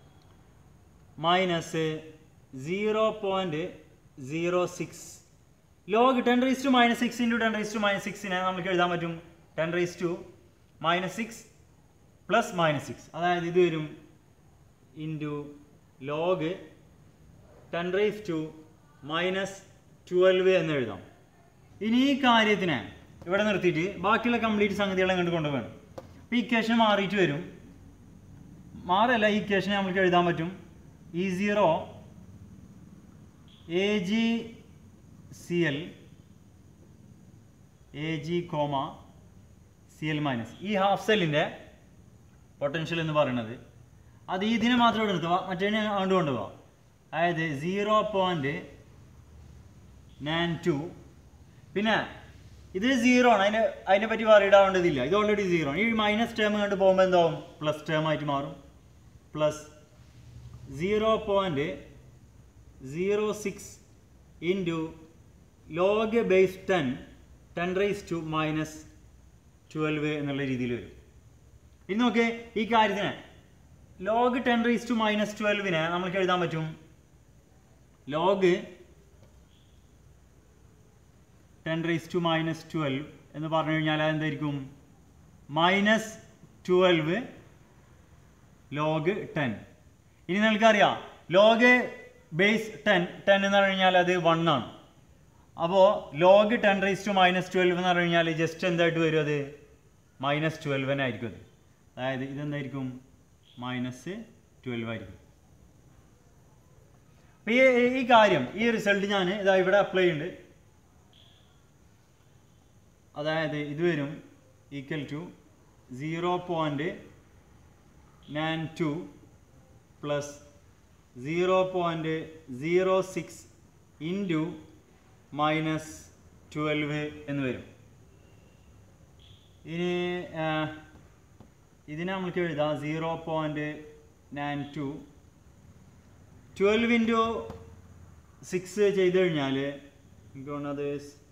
മൈനസ് 0.06 ലോഗ് 10⁻⁻⁶ ഇൻറ്റു 10⁻⁻⁶ നമുക്ക് എഴുതാൻ പറ്റും 10⁻⁻⁶ പ്ലസ് -6. അതായത് ഇത് വരും ഇൻറ്റു ലോഗ് 10⁻⁻12 എന്ന് എഴുതാം. ഇനി ഈ കാര്യത്തിന് ഇവിടെ നിർത്തിയിട്ട് ബാക്കിയുള്ള കംപ്ലീറ്റ് സംഗതികളെ കണ്ട് കൊണ്ടുപോകണം. അപ്പോൾ ഈ ഇക്വേഷൻ മാറിയിട്ട് വരും. മാറല്ല, ഈ ഇക്വേഷനെ നമുക്ക് എഴുതാൻ പറ്റും E0 AgCl Ag, Cl-. ഈ ഹാഫ് സെല്ലിൻ്റെ പൊട്ടൻഷ്യൽ എന്ന് പറയുന്നത് അത് ഇതിനെ മാത്രം എടുക്കുക, മറ്റേ അങ്ങോട്ട് കൊണ്ടുപോകാം. അതായത് 0.92. പിന്നെ ഇത് 0 ആണ്. അതിനെ പറ്റി പറയിടാവേണ്ടതില്ല. ഇത് ഓൾറെഡി 0 ആണ്. ഈ മൈനസ് ടേം കണ്ട് പോകുമ്പോൾ എന്താവും? പ്ലസ് ടേം ആയിട്ട് മാറും. പ്ലസ് 0.06 ഇൻറ്റു ലോഗ് ബേസ് 10⁻⁻12 എന്നുള്ള രീതിയിൽ വരും. ഇനി നോക്കിയേ ഈ കാര്യത്തിന് ലോഗ് 10⁻⁻12 നമുക്ക് എഴുതാൻ പറ്റും ലോഗ് 10⁻⁻12 എന്ന് പറഞ്ഞു കഴിഞ്ഞാൽ അതെന്തായിരിക്കും? -12 ലോഗ് 10. ഇനി നിങ്ങൾക്കറിയാം ലോഗ് ബേസ് 10 എന്ന് പറഞ്ഞു കഴിഞ്ഞാൽ അത് 1 ആണ്. അപ്പോൾ ലോഗ് 10⁻⁻12 എന്ന് പറഞ്ഞു കഴിഞ്ഞാൽ ജസ്റ്റ് എന്തായിട്ട് വരും, അത് -12 ആയിരിക്കും. അത് അതായത് ഇതെന്തായിരിക്കും, -12 ആയിരിക്കും. അപ്പോൾ ഈ കാര്യം, ഈ റിസൾട്ട് ഞാൻ ഇതാ ഇവിടെ അപ്ലൈ ചെയ്യുന്നുണ്ട്. അതായത് ഇത് വരും ഈക്വൽ ടു 0.92 പ്ലസ് 0.06 ഇൻറ്റു -12 എന്ന് വരും. ഇനി ഇതിനെ നമുക്ക് എഴുതാം 0.92 12 ഇൻറ്റു 6 ചെയ്ത് കഴിഞ്ഞാൽ എനിക്ക് തോന്നുന്നത്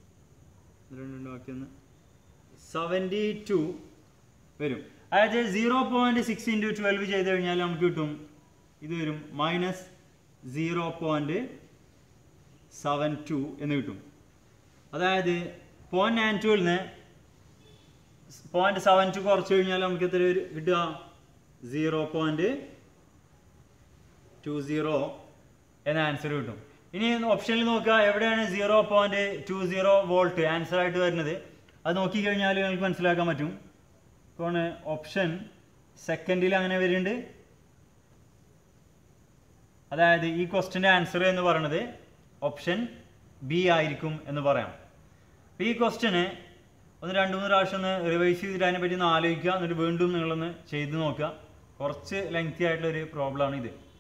72 വരും. അതായത് 0.6 ഇൻറ്റു 12 ചെയ്ത് കഴിഞ്ഞാൽ നമുക്ക് കിട്ടും, ഇത് വരും -0.72 എന്ന് കിട്ടും. അതായത് 0.92 നിന്ന് 0.72 കുറച്ച് കഴിഞ്ഞാൽ നമുക്ക് എത്ര കിട്ടുക, 0.20 എന്ന ആൻസർ കിട്ടും. ഇനി ഓപ്ഷനിൽ നോക്കുക, എവിടെയാണ് 0.20 വോൾട്ട് ആൻസർ ആയിട്ട് വരുന്നത്. അത് നോക്കിക്കഴിഞ്ഞാൽ നിങ്ങൾക്ക് മനസ്സിലാക്കാൻ പറ്റും. ഇപ്പോൾ ഓപ്ഷൻ സെക്കൻഡിൽ അങ്ങനെ വരുന്നുണ്ട്. അതായത് ഈ ക്വസ്റ്റ്യൻ്റെ ആൻസർ എന്ന് പറയുന്നത് ഓപ്ഷൻ ബി ആയിരിക്കും എന്ന് പറയാം. അപ്പോൾ ഈ ക്വസ്റ്റ്യന് ഒന്ന് 2-3 പ്രാവശ്യം ഒന്ന് റിവൈസ് ചെയ്തിട്ട് അതിനെപ്പറ്റി ഒന്ന് ആലോചിക്കുക. എന്നിട്ട് വീണ്ടും നിങ്ങളൊന്ന് ചെയ്ത് നോക്കുക. കുറച്ച് ലെങ്തി ആയിട്ടുള്ളൊരു പ്രോബ്ലമാണ് ഇത്.